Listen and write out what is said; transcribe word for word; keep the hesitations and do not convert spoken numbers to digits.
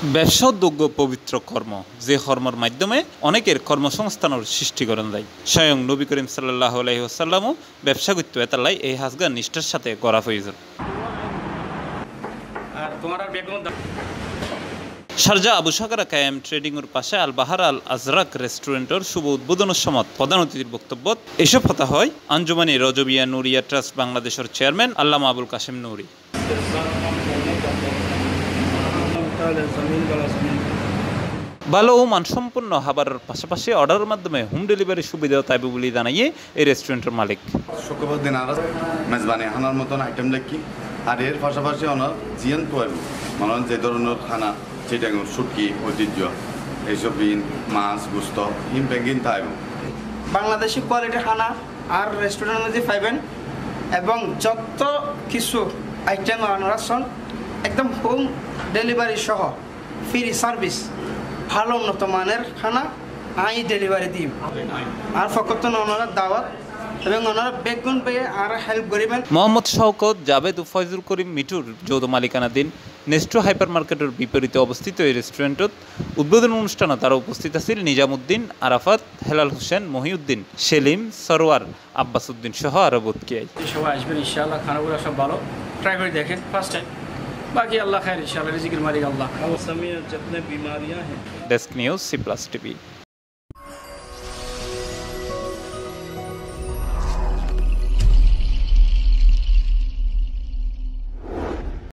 ব্যবসা উদ্যোগ পবিত্র কর্ম, যে কর্মের মাধ্যমে অনেকের কর্মসংস্থানের সৃষ্টি করেন যায়। স্বয়ং নবী করিম সাল্লাল্লাহু আলাইহি ওয়াসাল্লামও ব্যবসা করতে এতালাই এই হাজগা নিষ্ঠার সাথে করা প্রয়োজন। শারজা আবু সাকারা কায়েম ট্রেডিংয়ের পাশে আল বাহার আল আজরাক রেস্টুরেন্টের শুভ উদ্বোধনের সময় প্রধান অতিথির বক্তব্য এসব কথা হয় আঞ্জুমানি রজবিয়া নুরিয়া ট্রাস্ট বাংলাদেশের চেয়ারম্যান আল্লামা আবুল কাসেম নুরি। ভালো ও মানসম্পন্ন খাবারের পাশাপাশি অর্ডারের মাধ্যমে হোম ডেলিভারি সুবিধাও থাকবে বলে জানাইয়ে এই রেস্টুরেন্টের মালিক। শুক্রবার দিন আর মেজবানি খানার মতন আইটেম দেখি আর এর পাশাপাশি ওনার জিয়ান তোয়াইব মানে যে ধরনের খানা সেটা শুটকি ঐতিহ্য এইসব বিন মাছ গুস্ত ইম বেঙ্গিন থাকব বাংলাদেশি কোয়ালিটির খানা আর রেস্টুরেন্টের মধ্যে পাইবেন এবং যত কিছু আইটেম আনারসন একদম হোম ডেলিভারি সহ ফ্রি সার্ভিস ভালো উন্নত মানের খানা আই ডেলিভারি দিই আর ফকত ওনারা দাওয়াত এবং ওনারা বেগুন পেয়ে আর হেল্প করিবেন। মোহাম্মদ শওকত, জাভেদ ও ফয়জুল করিম মিঠুর যৌথ মালিকানাধীন নেস্টো হাইপার মার্কেটের বিপরীতে অবস্থিত এই রেস্টুরেন্টত উদ্বোধন অনুষ্ঠানে তারা উপস্থিত আছিল নিজামুদ্দিন, আরাফাত, হেলাল হোসেন, মহিউদ্দিন, সেলিম, সরোয়ার, আব্বাস উদ্দিন সহ আরো বোধকিয়াই। সবাই আসবেন ইনশাআল্লাহ, খানাগুলো সব ভালো, ট্রাই করে দেখেন ফার্স্ট টাইম, বাকি আল্লাহ খায়ের ইনশাআল্লাহ, রিজিকের মালিক আল্লাহ। Desk news, C plus TV.